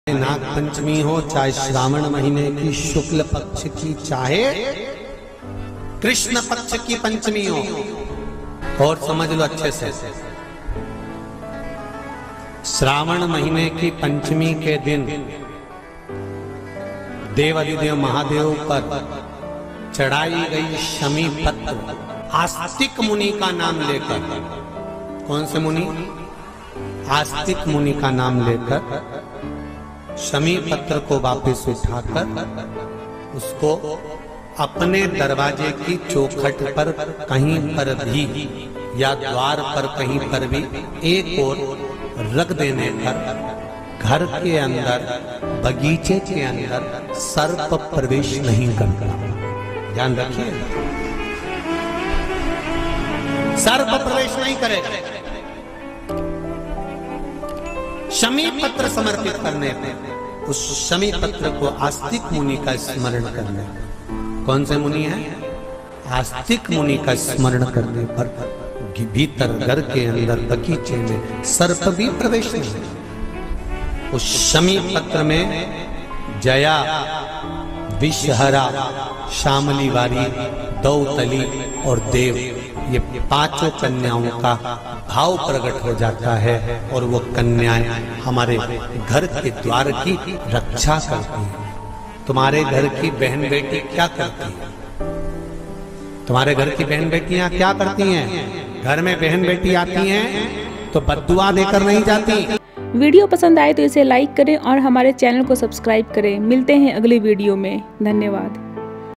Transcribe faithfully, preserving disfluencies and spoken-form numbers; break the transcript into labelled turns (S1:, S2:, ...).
S1: नाग पंचमी हो, चाहे श्रावण महीने की शुक्ल पक्ष की, चाहे कृष्ण पक्ष की पंचमी हो, और समझ लो अच्छे से, श्रावण महीने की पंचमी के दिन देवाधिदेव महादेव पर चढ़ाई गई शमी पत्र आस्तिक मुनि का नाम लेकर, कौन से मुनि? आस्तिक मुनि का नाम लेकर शमी पत्र को वापस उठाकर उसको अपने दरवाजे की चौखट पर कहीं पर भी या द्वार पर कहीं पर भी एक ओर रख देने पर घर के अंदर, बगीचे के अंदर सर्प प्रवेश नहीं करता। ध्यान रखिए, सर्प प्रवेश नहीं करेगा। शमी पत्र समर्पित करने पर, उस शमी पत्र को आस्तिक मुनि का स्मरण करने पर, कौन से मुनि है? आस्तिक मुनि का स्मरण करने पर भीतर घर के अंदर बगीचे में सर्प भी प्रवेश नहीं। उस शमी पत्र में जया, विषहरा, श्यामली वारी, दौतली और देव, ये पांचों कन्याओं का भाव प्रकट हो जाता है और वो कन्याएं हमारे घर के द्वार की रक्षा करती हैं। तुम्हारे घर की बहन बेटी क्या करती है? तुम्हारे घर की बहन बेटियां क्या करती हैं? घर में बहन बेटी आती हैं तो बद्दुआ देकर नहीं जाती।
S2: वीडियो पसंद आए तो इसे लाइक करें और हमारे चैनल को सब्सक्राइब करें। मिलते हैं अगली वीडियो में। धन्यवाद।